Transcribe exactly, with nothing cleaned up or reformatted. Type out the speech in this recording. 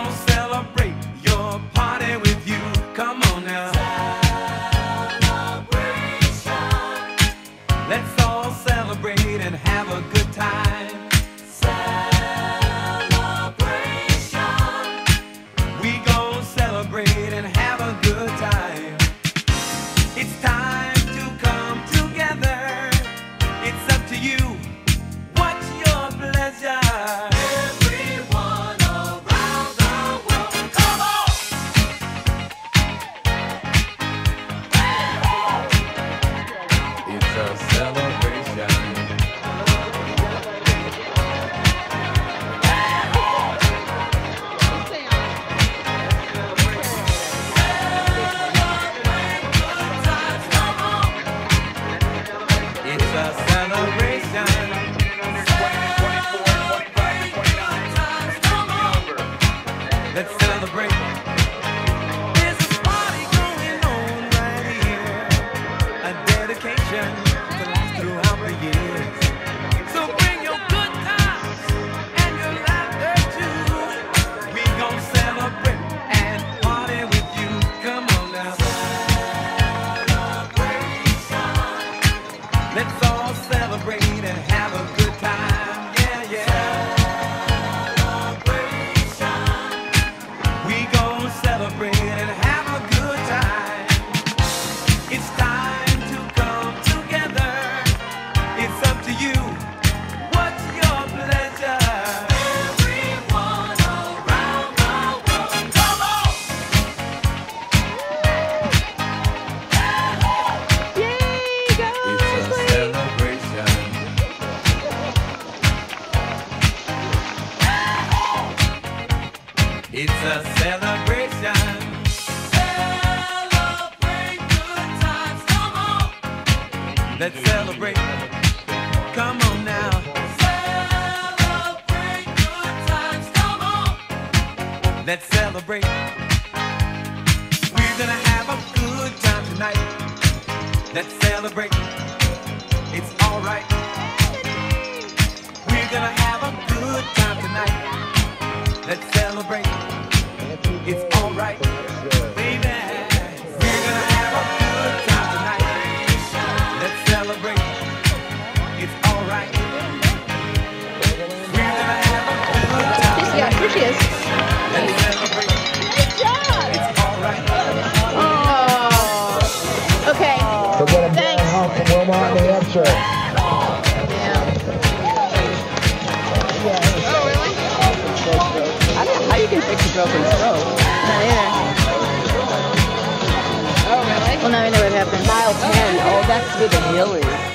gonna celebrate your party with you. Come on now. Celebration. Let's all celebrate and have a good time. Celebration. We gonna celebrate and have a good time. It's time to come together. It's up to you. What's your pleasure? Everyone around the world, come on! It's a celebration. It's a celebration. Let's celebrate. There's a party going on right here, a dedication to last throughout the years. So bring your good times and your laughter too. We gon' celebrate and party with you. Come on now. Celebration. Let's all celebrate and have a good time. Yeah, yeah. We gon' celebrate and have a good time. It's time to come together. It's up to you. What's your pleasure? Everyone around the world, come on! It's a celebration. It's a celebration. Celebrate good times, come on. Let's celebrate. Come on now. Celebrate good times, come on. Let's celebrate. We're gonna have a good time tonight. Let's celebrate. It's alright. We're gonna have a good time tonight. Let's celebrate. It's alright, baby. We're gonna have a good time tonight. Let's celebrate. It's alright. We're gonna have a good time tonight. Yeah, here she is. Let's celebrate. Good job. It's alright. Oh. Okay. So get a Thanks. home from Wilmot, New Hampshire. Yeah. Oh, really? I don't know how you can fix a broken stroke. Not either. Oh, really? Well, now I know what happened. Mile ten. Oh, that's with the Hillies.